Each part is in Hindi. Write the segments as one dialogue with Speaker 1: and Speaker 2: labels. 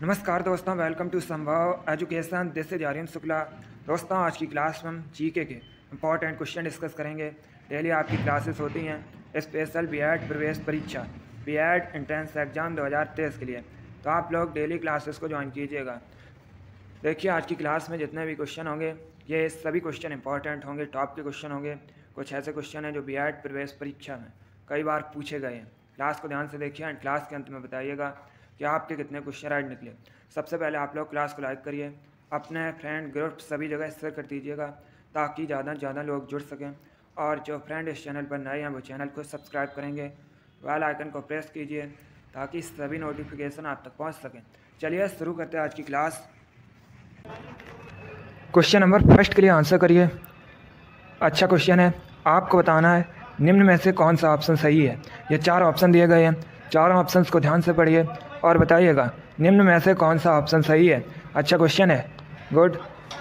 Speaker 1: नमस्कार दोस्तों, welcome to Sambhav education. This is Aryan Shukla. दोस्तों, आज की क्लास में हम जीके के इंपॉर्टेंट क्वेश्चन डिस्कस करेंगे। डेली आपकी क्लासेस होती हैं स्पेशल बीएड प्रवेश परीक्षा बीएड एंट्रेंस एग्ज़ाम 2023 के लिए, तो आप लोग डेली क्लासेस को ज्वाइन कीजिएगा। देखिए, आज की क्लास में जितने भी क्वेश्चन होंगे ये सभी क्वेश्चन इंपॉर्टेंट होंगे, टॉप के क्वेश्चन होंगे। कुछ ऐसे क्वेश्चन हैं जो बीएड प्रवेश परीक्षा में कई बार पूछे गए हैं। क्लास को ध्यान से देखिए एंड क्लास के अंत में बताइएगा कि आपके कितने क्वेश्चन राइट निकले। सबसे पहले आप लोग क्लास को लाइक करिए, अपने फ्रेंड ग्रुप सभी जगह शेयर कर दीजिएगा ताकि ज़्यादा से ज़्यादा लोग जुड़ सकें। और जो फ्रेंड इस चैनल पर नए हैं वो चैनल को सब्सक्राइब करेंगे, बेल आइकन को प्रेस कीजिए ताकि सभी नोटिफिकेशन आप तक पहुंच सकें। चलिए शुरू करते हैं आज की क्लास। क्वेश्चन नंबर फर्स्ट के लिए आंसर करिए। अच्छा क्वेश्चन है, आपको बताना है निम्न में से कौन सा ऑप्शन सही है। ये 4 ऑप्शन दिए गए हैं, चारों ऑप्शंस को ध्यान से पढ़िए और बताइएगा निम्न में से कौन सा ऑप्शन सही है। अच्छा क्वेश्चन है, गुड।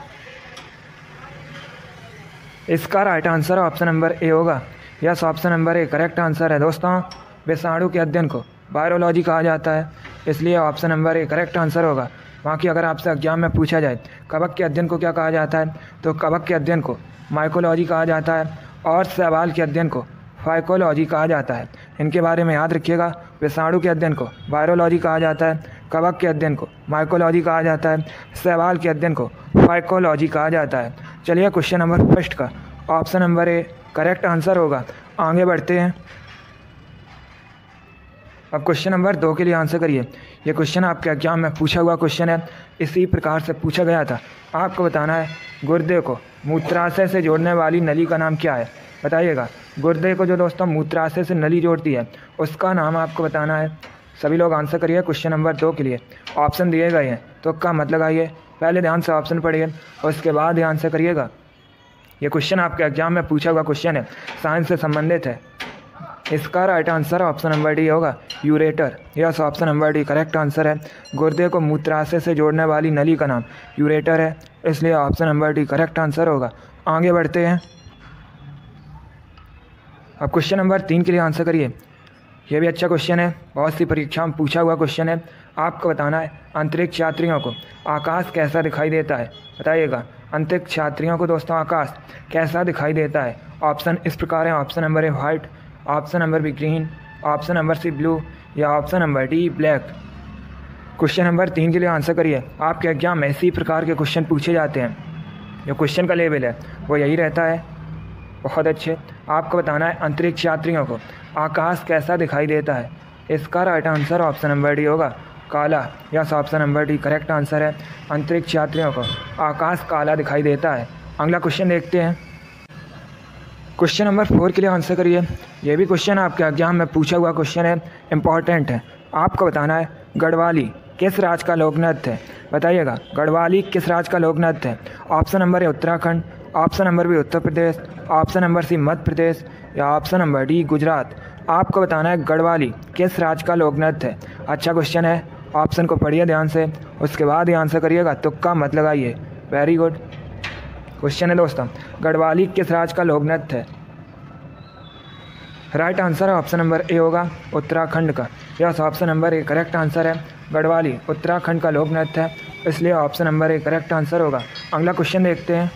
Speaker 1: इसका right answer option number A होगा। Yes, option number A correct answer है। दोस्तों, विषाणु के अध्ययन को वायरोलॉजी कहा जाता है, इसलिए option number A correct answer होगा। बाकी अगर आपसे एग्जाम में पूछा जाए कवक के अध्ययन को क्या कहा जाता है, तो कवक के अध्ययन को माइकोलॉजी कहा जाता है और शैवाल के अध्ययन को फाइकोलॉजी कहा जाता है। इनके बारे में याद रखिएगा। विषाणु के अध्ययन को वायरोलॉजी कहा जाता है, कवक के अध्ययन को माइकोलॉजी कहा जाता है, शैवाल के अध्ययन को फाइकोलॉजी कहा जाता है। चलिए, क्वेश्चन नंबर फर्स्ट का option number A correct answer होगा। आगे बढ़ते हैं। अब क्वेश्चन नंबर 2 के लिए आंसर करिए। ये क्वेश्चन आपके एग्जाम में पूछा हुआ क्वेश्चन है, इसी प्रकार से पूछा गया था। आपको बताना है गुर्दे को मूत्राशय से जोड़ने वाली नली का नाम क्या है। बताइएगा, गुर्दे को जो दोस्तों मूत्राशय से नली जोड़ती है उसका नाम आपको बताना है। सभी लोग आंसर करिए क्वेश्चन नंबर 2 के लिए। ऑप्शन दिए गए हैं तो का मतलब आइए, पहले ध्यान से ऑप्शन पढ़िए और उसके बाद ही आंसर करिएगा। ये क्वेश्चन आपके एग्जाम में पूछा हुआ क्वेश्चन है, साइंस से संबंधित है। इसका right answer option number D होगा, ureter. Yes, option number D correct answer है। गुर्दे को मूत्राशय से जोड़ने वाली नली का नाम यूरेटर है, इसलिए option number D correct answer होगा। आगे बढ़ते हैं। अब क्वेश्चन नंबर 3 के लिए आंसर करिए। यह भी अच्छा क्वेश्चन है, बहुत सी परीक्षा में पूछा हुआ क्वेश्चन है। आपको बताना है अंतरिक्ष यात्रियों को आकाश कैसा दिखाई देता है। बताइएगा, अंतरिक्ष यात्रियों को दोस्तों आकाश कैसा दिखाई देता है। ऑप्शन इस प्रकार है, option number A white, option number B green, option number C blue या option number D black. Question number 3 के लिए आंसर करिए। आपके एग्जाम में इसी प्रकार के क्वेश्चन पूछे जाते हैं, जो क्वेश्चन का लेवल है वो यही रहता है। बहुत अच्छे। आपको बताना है अंतरिक्ष यात्रियों को आकाश कैसा दिखाई देता है। इसका right answer option number D होगा, काला। Yes, option number D correct answer है। अंतरिक्ष यात्रियों को आकाश काला दिखाई देता है। अगला क्वेश्चन देखते हैं। क्वेश्चन नंबर 4 के लिए आंसर करिए। यह भी क्वेश्चन आपके एग्जाम में पूछा हुआ क्वेश्चन है, इंपॉर्टेंट है। आपको बताना है गढ़वाली किस राज्य का लोक नृत्य है। बताइएगा, गढ़वाली किस राज्य का लोक नृत्य है। Option number A Uttarakhand, option number B Uttar Pradesh, option number C Madhya Pradesh या ऑप्शन नंबर डी गुजरात। आपको बताना है गढ़वाली किस राज्य का लोक नृत्य है। अच्छा क्वेश्चन है, ऑप्शन को पढ़िए ध्यान से, उसके बाद ही आंसर करिएगा, तुक्का मत लगाइए। वेरी गुड क्वेश्चन है दोस्तों, गढ़वाली किस राज्य का लोक नृत्य है। राइट आंसर है ऑप्शन नंबर ए होगा, उत्तराखंड का। Yes, option number A correct answer है। गढ़वाली उत्तराखंड का लोक नृत्य है, इसलिए option number A correct answer होगा। अगला क्वेश्चन देखते हैं।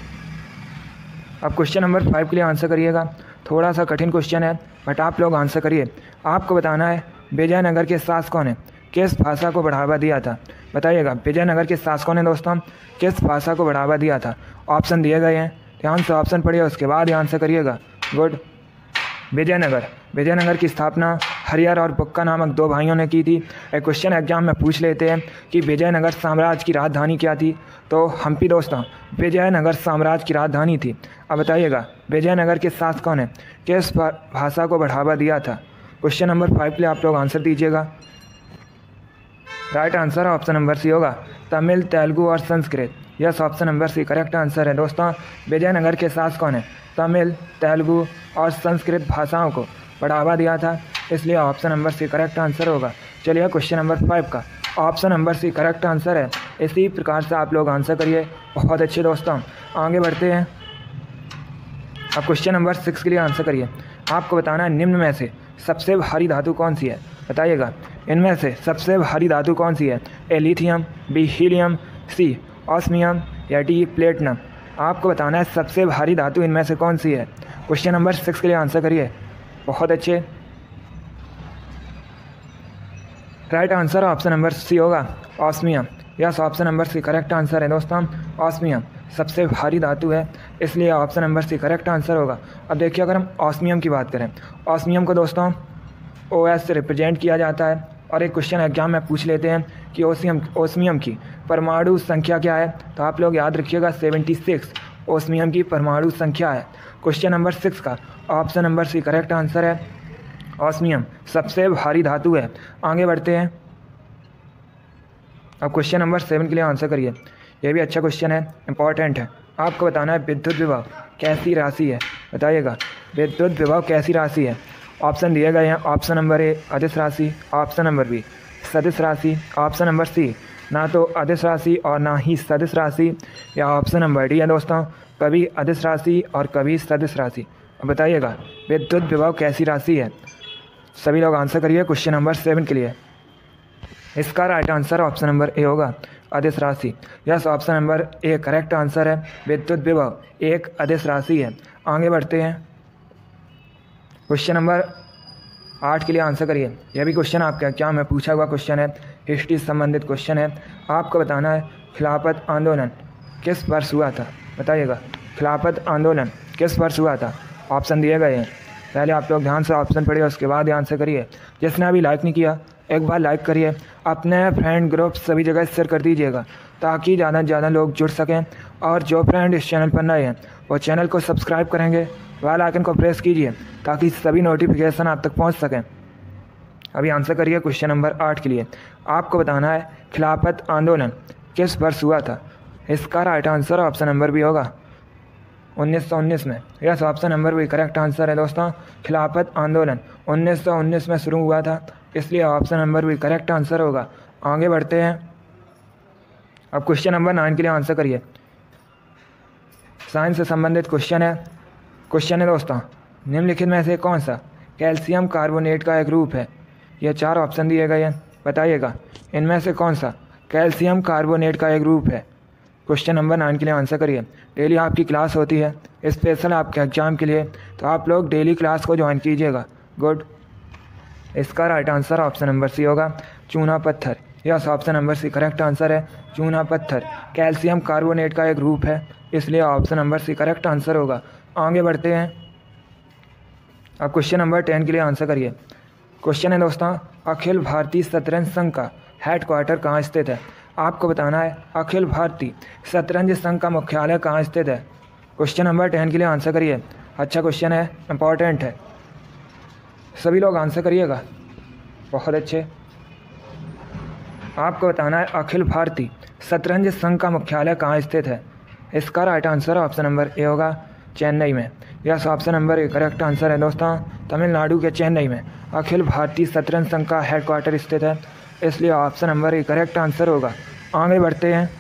Speaker 1: अब क्वेश्चन नंबर 5 के लिए आंसर करिएगा। थोड़ा सा कठिन क्वेश्चन है बट आप लोग आंसर करिए। आपको बताना है विजयनगर के शासकों ने किस भाषा को बढ़ावा दिया था। बताइएगा, विजयनगर के शासकों ने दोस्तों किस भाषा को बढ़ावा दिया था। ऑप्शन दिए गए हैं, ध्यान से ऑप्शन पढ़िए, उसके बाद ही आंसर करिएगा। गुड। विजयनगर की स्थापना हरिहर और बुक्का नामक 2 भाइयों ने की थी। एक क्वेश्चन एग्जाम में पूछ लेते हैं कि विजयनगर साम्राज्य की राजधानी क्या थी, तो हम्पी दोस्तों विजयनगर साम्राज्य की राजधानी थी। अब बताइएगा, विजयनगर के शासकों ने किस भाषा को बढ़ावा दिया था। क्वेश्चन नंबर 5 के लिए आप लोग आंसर दीजिएगा। Right answer option number C होगा, तमिल, तेलुगु और Sanskrit. Yes, option number C correct answer है। दोस्तों, विजयनगर के शासकों ने तमिल, तेलुगु और संस्कृत भाषाओं को बढ़ावा दिया था, इसलिए option number C correct answer होगा। चलिए, क्वेश्चन नंबर 5 का option number C correct answer है। इसी प्रकार से आप लोग आंसर करिए। बहुत अच्छे दोस्तों, आगे बढ़ते हैं। अब क्वेश्चन नंबर 6 के लिए आंसर करिए। आपको बताना है निम्न में से सबसे भारी धातु कौन सी है। बताइएगा, इनमें से सबसे भारी धातु कौन सी है? A lithium, B helium, C osmium या डी प्लेटिनम। आपको बताना है सबसे भारी धातु इनमें से कौन सी है। क्वेश्चन नंबर 6 के लिए आंसर करिए। बहुत अच्छे। Right answer option number C होगा, osmium. Yes, option number C correct answer है दोस्तों। ऑस्मियम सबसे भारी धातु है, इसलिए option number C correct answer होगा। अब देखिए, अगर हम ऑस्मियम की बात करें, ऑस्मियम को दोस्तों OS से रिप्रेजेंट किया जाता है। और एक क्वेश्चन एग्जाम में पूछ लेते हैं कि ओस्मियम की परमाणु संख्या क्या है, तो आप लोग याद रखिएगा 76 ओस्मियम की परमाणु संख्या है। क्वेश्चन नंबर 6 का option number C correct answer है, ऑस्मियम सबसे भारी धातु है। आगे बढ़ते हैं। अब क्वेश्चन नंबर 7 के लिए आंसर करिए। यह भी अच्छा क्वेश्चन है, इंपॉर्टेंट है। आपको बताना है विद्युत विभव कैसी राशि है, बताइएगा। विद्युत विभव कैसी राशि है? ऑप्शन दिए गए हैं। ऑप्शन नंबर ए अदिश राशि, ऑप्शन नंबर बी सदिश राशि, ऑप्शन नंबर सी ना तो अदिश राशि और ना ही सदिश राशि, या ऑप्शन नंबर डी है दोस्तों कभी अदिश राशि और कभी सदिश राशि। अब बताइएगा विद्युत विभव कैसी राशि है। सभी लोग आंसर करिए क्वेश्चन नंबर 7 के लिए। इसका right answer option number A होगा, अदिश राशि। Yes, option number A correct answer है। विद्युत विभव एक अदिश राशि है। आगे बढ़ते हैं। क्वेश्चन नंबर 8 के लिए आंसर करिए। यह भी क्वेश्चन आपका एग्जाम में पूछा हुआ क्वेश्चन है, हिस्ट्री से संबंधित क्वेश्चन है। आपको बताना है खिलाफत आंदोलन किस वर्ष हुआ था, बताइएगा। खिलाफत आंदोलन किस वर्ष हुआ था? ऑप्शन दिए गए हैं। पहले आप लोग ध्यान से ऑप्शन पढ़िए, उसके बाद आंसर करिए। जिसने अभी लाइक नहीं किया एक बार लाइक करिए, अपने फ्रेंड ग्रुप सभी जगह शेयर कर दीजिएगा ताकि ज़्यादा से ज़्यादा लोग जुड़ सकें। और जो फ्रेंड इस चैनल पर नए हैं वो चैनल को सब्सक्राइब करेंगे, बेल आइकन को प्रेस कीजिए ताकि सभी नोटिफिकेशन आप तक पहुंच सकें। अभी आंसर करिए क्वेश्चन नंबर 8 के लिए। आपको बताना है खिलाफत आंदोलन किस वर्ष हुआ था। इसका right answer option number B होगा, 1919 में। Yes, option number B correct answer है दोस्तों। खिलाफत आंदोलन 1919 में शुरू हुआ था, इसलिए option number B correct answer होगा। आगे बढ़ते हैं। अब क्वेश्चन नंबर 9 के लिए आंसर करिए। साइंस से संबंधित क्वेश्चन है दोस्तों, निम्नलिखित में से कौन सा कैल्शियम कार्बोनेट का एक रूप है? यह 4 ऑप्शन दिए गए हैं, बताइएगा इनमें से कौन सा कैल्शियम कार्बोनेट का एक रूप है। क्वेश्चन नंबर 9 के लिए आंसर करिए। डेली आपकी क्लास होती है स्पेशल आपके एग्जाम के लिए, तो आप लोग डेली क्लास को ज्वाइन कीजिएगा। गुड। इसका right answer option number C होगा, चूना पत्थर। Yes, option number C correct answer है। चूना पत्थर कैल्शियम कार्बोनेट का एक रूप है, इसलिए option number C correct answer होगा। आगे बढ़ते हैं। अब क्वेश्चन नंबर 10 के लिए आंसर करिए। क्वेश्चन है दोस्तों, अखिल भारतीय शतरंज संघ का हेडक्वार्टर कहाँ स्थित है? आपको बताना है अखिल भारतीय शतरंज संघ का मुख्यालय कहाँ स्थित है। क्वेश्चन नंबर 10 के लिए आंसर करिए। अच्छा क्वेश्चन है, इंपॉर्टेंट है, सभी लोग आंसर करिएगा। बहुत अच्छे। आपको बताना है अखिल भारतीय शतरंज संघ का मुख्यालय कहाँ स्थित है। इसका right answer option number A होगा, चेन्नई में। Yes, option number A correct answer है दोस्तों। तमिलनाडु के चेन्नई में अखिल भारतीय शतरंज संघ का हेडक्वार्टर स्थित है, इसलिए option number A correct answer होगा। आगे बढ़ते हैं।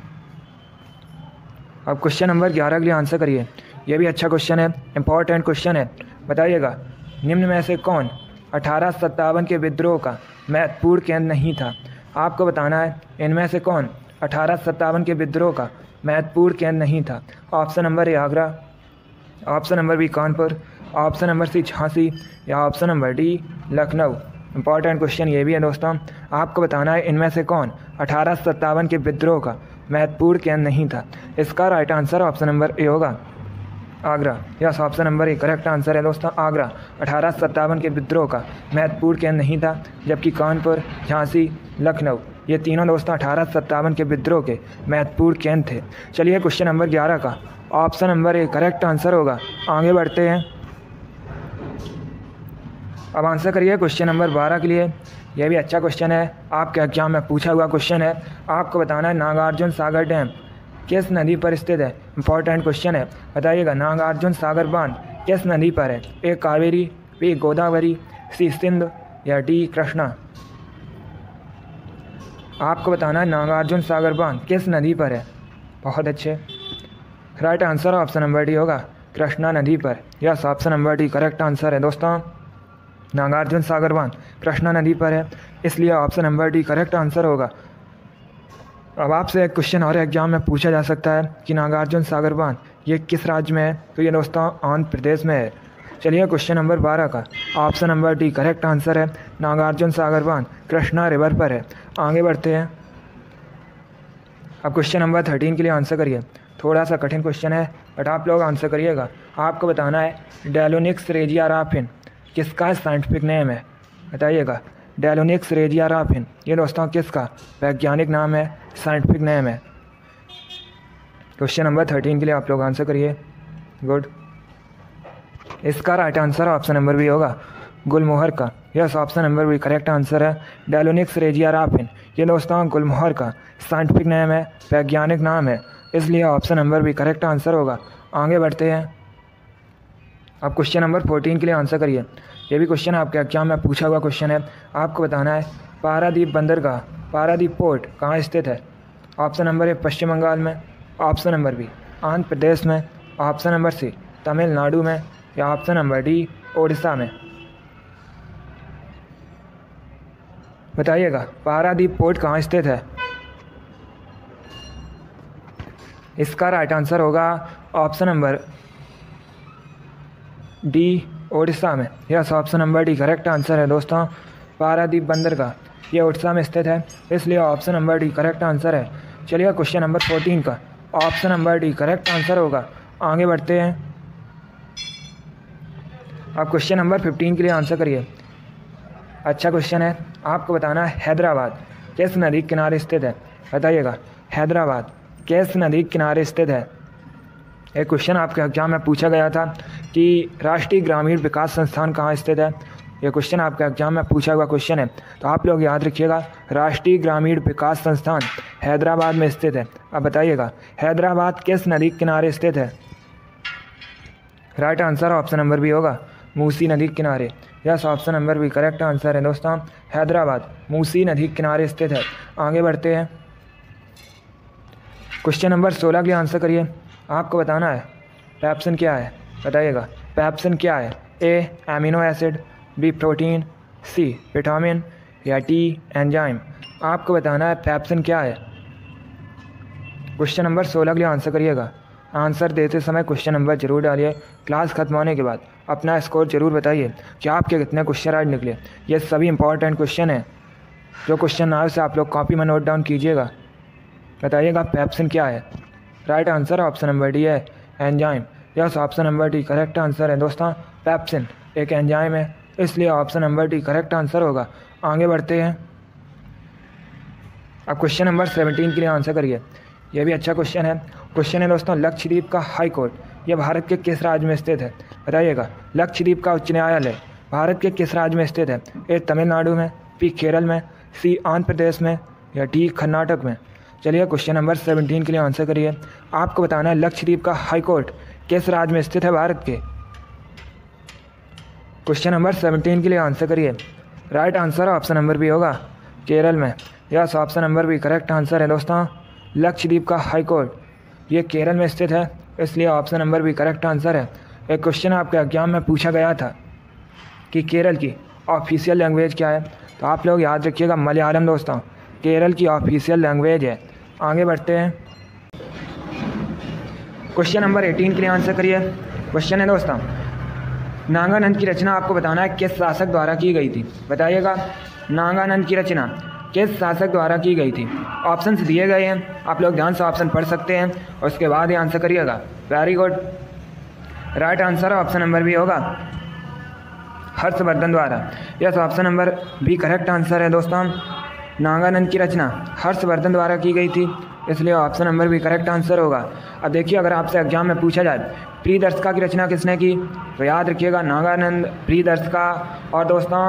Speaker 1: अब क्वेश्चन नंबर 11 के लिए आंसर करिए। यह भी अच्छा क्वेश्चन है, इंपॉर्टेंट क्वेश्चन है, बताइएगा निम्न में से कौन 1857 के विद्रोह का महत्वपूर्ण केंद्र नहीं था। आपको बताना है इनमें से कौन 1857 के विद्रोह का महत्वपूर्ण केंद्र नहीं था। Option number A Agra, option number B Kanpur, option number C Jhansi, या option number D Lucknow. Important question ये भी है दोस्तों। आपको बताना है इनमें से कौन 1857 के विद्रोह का महत्वपूर्ण केंद्र नहीं था। इसका right answer option number A होगा, Agra. Yes, option number A correct answer है दोस्तों, आगरा 1857 के विद्रोह का महत्वपूर्ण केंद्र नहीं था, जबकि कानपुर, झांसी, लखनऊ ये तीनों दोस्तों 1857 के विद्रोह के महत्वपूर्ण केंद्र थे। चलिए क्वेश्चन नंबर 11 का option number A correct answer होगा। आगे बढ़ते हैं। अब आंसर करिए क्वेश्चन नंबर 12 के लिए। यह भी अच्छा क्वेश्चन है, आपके एग्जाम में पूछा हुआ क्वेश्चन है। आपको बताना है नागार्जुन सागर डैम किस नदी पर स्थित है। इंपॉर्टेंट क्वेश्चन है, बताइएगा नागार्जुन सागर बांध किस नदी पर है। A Kaveri, B Godavari, C Sindhu, या डी कृष्णा। आपको बताना है नागार्जुन सागर बांध किस नदी पर है। बहुत अच्छे। Right answer option number D होगा, कृष्णा नदी पर। Yes, option number D correct answer है दोस्तों। नागार्जुन सागर बांध कृष्णा नदी पर है। इसलिए option number D correct answer होगा। अब आपसे एक क्वेश्चन और एग्जाम में पूछा जा सकता है कि नागार्जुन सागर बांध ये किस राज्य में है? तो ये दोस्तों आंध्र प्रदेश में है। चलिए क्वेश्चन नंबर 12 का option number D correct answer है। नागार्जुन सागर बांध कृष्णा रिवर पर है। आगे बढ़ते हैं। अब क्वेश्चन नंबर 13 के लिए आंसर करिए। थोड़ा सा कठिन क्वेश्चन है बट आप लोग आंसर करिएगा। आपको बताना है डेलोनिक्स रेजियाराफिन किसका साइंटिफिक नेम है? बताइएगा। डेलोनिक्स रेजियाराफिन ये दोस्तों किसका वैज्ञानिक नाम है, साइंटिफिक नेम है? क्वेश्चन नंबर 13 के लिए आप लोग आंसर करिए। गुड। इसका right answer option number B होगा गुलमोहर का। Yes, option number B correct answer है। डेलोनिक्स रेजियाराफिन ये दोस्तों गुलमोहर का साइंटिफिक नेम है, वैज्ञानिक नाम है, इसलिए option number B correct answer होगा। आगे बढ़ते हैं। अब क्वेश्चन नंबर 14 के लिए आंसर करिए। ये भी क्वेश्चन आपके एग्जाम में पूछा हुआ क्वेश्चन है। आपको बताना है पारादीप बंदरगाह, पारादीप पोर्ट कहाँ स्थित है? Option number A Paschim Bangal में, option number B Andhra Pradesh में, ऑप्शन नंबर सी तमिलनाडु में, या ऑप्शन नंबर डी ओडिशा में? बताइएगा पारादीप पोर्ट कहाँ स्थित है? इसका राइट आंसर होगा ऑप्शन नंबर डी ओडिशा में। Yes, option number D correct answer है दोस्तों। पारादीप बंदरगाह ये ओडिशा में स्थित है, इसलिए option number D correct answer है। चलिए क्वेश्चन नंबर 14 का option number D correct answer होगा। आगे बढ़ते हैं। अब क्वेश्चन नंबर 15 के लिए आंसर करिए। अच्छा क्वेश्चन है। आपको बताना है हैदराबाद किस नदी के किनारे स्थित है? बताइएगा हैदराबाद किस नदी के किनारे स्थित है? एक क्वेश्चन आपके एग्जाम में पूछा गया था कि राष्ट्रीय ग्रामीण विकास संस्थान कहाँ स्थित है? ये क्वेश्चन आपके एग्जाम में पूछा हुआ क्वेश्चन है, तो आप लोग याद रखिएगा राष्ट्रीय ग्रामीण विकास संस्थान हैदराबाद में स्थित है। अब बताइएगा हैदराबाद किस नदी के किनारे स्थित है? Right answer option number B होगा मूसी नदी के किनारे। Yes, option number B correct answer है दोस्तों। हैदराबाद मूसी नदी के किनारे स्थित है। आगे बढ़ते हैं। क्वेश्चन नंबर 16 के लिए आंसर करिए। आपको बताना है पेप्सिन क्या है? बताइएगा पेप्सिन क्या है? A amino acid, B protein, C vitamin, या डी एंजाइम? आपको बताना है पेप्सिन क्या है। क्वेश्चन नंबर 16 के लिए आंसर करिएगा। आंसर देते समय क्वेश्चन नंबर जरूर डालिए। क्लास खत्म होने के बाद अपना स्कोर जरूर बताइए कि आपके कितने क्वेश्चन आज निकले। ये सभी इंपॉर्टेंट क्वेश्चन है। जो क्वेश्चन ना से आप लोग कॉपी में नोट डाउन कीजिएगा। बताइएगा पेप्सिन क्या है? Right answer option number D है enzyme. Yes, option number D correct answer है दोस्तों। पेप्सिन एक एंजाइम है, इसलिए option number D correct answer होगा। आगे बढ़ते हैं। अब क्वेश्चन नंबर 17 के लिए आंसर करिए। यह भी अच्छा क्वेश्चन है। क्वेश्चन है दोस्तों लक्षद्वीप का हाई कोर्ट यह भारत के किस राज्य में स्थित है? बताइएगा लक्षद्वीप का उच्च न्यायालय भारत के किस राज्य में स्थित है? ए तमिलनाडु में, बी केरल में, सी आंध्र प्रदेश में, या डी कर्नाटक में? चलिए क्वेश्चन नंबर 17 के लिए आंसर करिए। आपको बताना है लक्षद्वीप का हाई कोर्ट किस राज्य में स्थित है भारत के? क्वेश्चन नंबर 17 के लिए आंसर करिए। Right answer option number B होगा केरल में। Yes, option number B correct answer है दोस्तों। लक्षद्वीप का हाई कोर्ट ये केरल में स्थित है, इसलिए option number B correct answer है। एक क्वेश्चन आपके एग्जाम में पूछा गया था कि केरल की ऑफिशियल लैंग्वेज क्या है? तो आप लोग याद रखिएगा मलयालम दोस्तों केरल की ऑफिशियल लैंग्वेज है। आगे बढ़ते हैं। क्वेश्चन नंबर 18 के लिए आंसर करिए। क्वेश्चन है दोस्तों नागानंद की रचना आपको बताना है किस शासक द्वारा की गई थी? बताइएगा नागानंद की रचना किस शासक द्वारा की गई थी? ऑप्शंस दिए गए हैं, आप लोग ध्यान से ऑप्शन पढ़ सकते हैं और उसके बाद ही आंसर करिएगा। Very good. Right answer option number B होगा हर्षवर्धन द्वारा। Yes, option number B correct answer है दोस्तों। नागानंद की रचना हर्षवर्धन द्वारा की गई थी, इसलिए option number B correct answer होगा। अब देखिए अगर आपसे एग्जाम में पूछा जाए प्रियदर्शिका की रचना किसने की? तो याद रखिएगा नागानंद, प्रियदर्शिका और दोस्तों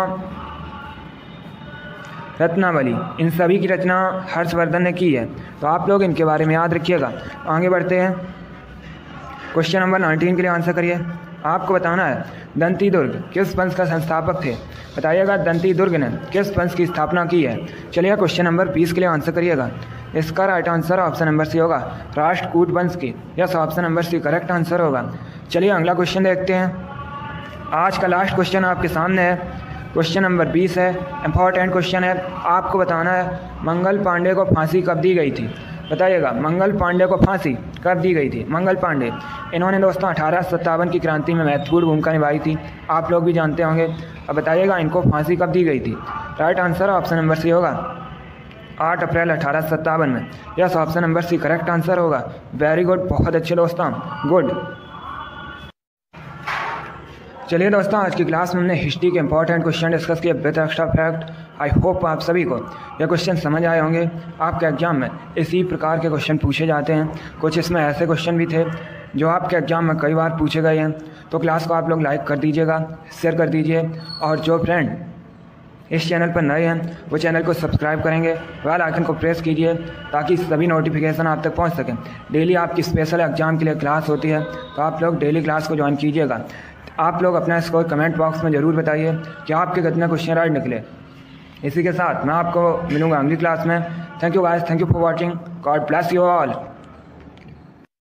Speaker 1: रत्नावली, इन सभी की रचना हर्षवर्धन ने की है, तो आप लोग इनके बारे में याद रखिएगा। आगे बढ़ते हैं। क्वेश्चन नंबर 19 के लिए आंसर करिए। आपको बताना है दंती दुर्ग किस वंश का संस्थापक थे? बताइएगा दंती दुर्ग ने किस वंश की स्थापना की है? चलिए क्वेश्चन नंबर 20 के लिए आंसर करिएगा। इसका right answer option number C होगा राष्ट्रकूट वंश की। Yes, option number C correct answer होगा। चलिए अगला क्वेश्चन देखते हैं। आज का लास्ट क्वेश्चन आपके सामने है। क्वेश्चन नंबर 20 है, इम्पॉर्टेंट क्वेश्चन है। आपको बताना है मंगल पांडे को फांसी कब दी गई थी। बताइएगा, मंगल पांडे को फांसी कब दी गई थी। मंगल पांडे, इन्होंने दोस्तों 1857 की क्रांति में महत्वपूर्ण भूमिका निभाई थी, आप लोग भी जानते होंगे। अब बताइएगा इनको फांसी कब दी गई थी। Right answer option number C होगा 8 अप्रैल 1857 में। Yes, option number C correct answer होगा। वेरी गुड, बहुत अच्छे दोस्तों, गुड। चलिए दोस्तों, आज की क्लास में हमने हिस्ट्री के इंपॉर्टेंट क्वेश्चन डिस्कस किए with extra fact. I hope आप सभी को ये क्वेश्चन समझ आए होंगे। आपके एग्जाम में इसी प्रकार के क्वेश्चन पूछे जाते हैं। कुछ इसमें ऐसे क्वेश्चन भी थे जो आपके एग्जाम में कई बार पूछे गए हैं। तो क्लास को आप लोग लाइक कर दीजिएगा, शेयर कर दीजिए, और जो फ्रेंड इस चैनल पर नए हैं वो चैनल को सब्सक्राइब करेंगे, बेल आइकन को प्रेस कीजिए ताकि सभी नोटिफिकेशन आप तक पहुंच सकें। डेली आपकी स्पेशल एग्जाम के लिए क्लास होती है, तो आप लोग डेली क्लास को ज्वाइन कीजिएगा। आप लोग अपना स्कोर कमेंट बॉक्स में ज़रूर बताइए कि आपके कितने क्वेश्चन राइट निकले। इसी के साथ मैं आपको मिलूंगा अगली क्लास में। Thank you guys, thank you for watching, God bless you all.